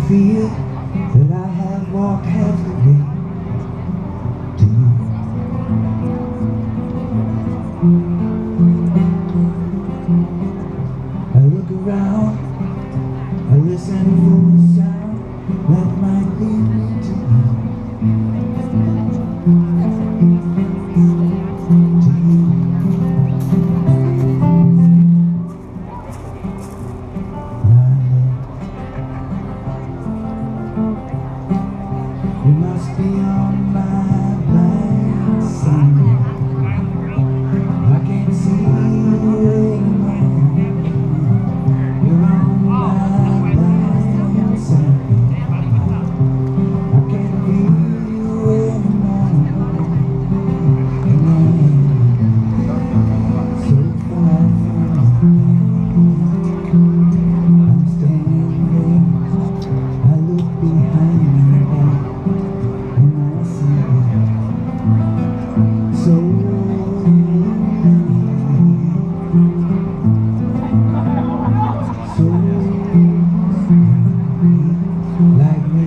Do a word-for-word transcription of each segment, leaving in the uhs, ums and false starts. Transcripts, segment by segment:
feel that I have walked half the way to you. I look around, I listen for a sound that might lead me to you. To you. My love, you must be on my blind side. I can't see you anymore. You're on my blind side. I can't feel you anymore. And I'm so far from you. I'm standing there. I look behind me and I see so many, so many like me,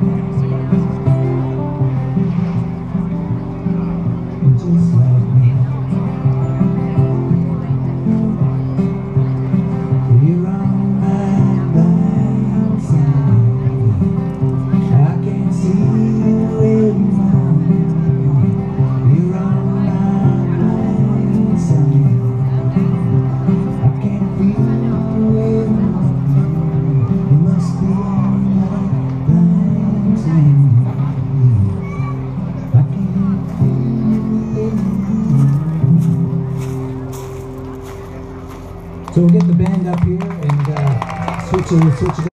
just like me. You're on my blind side. I can't see you anymore. You're on my blind side. I can't feel you anymore. You must be on my blind side. I can't feel you anymore. So we'll get the band up here and uh, switch it, switch it.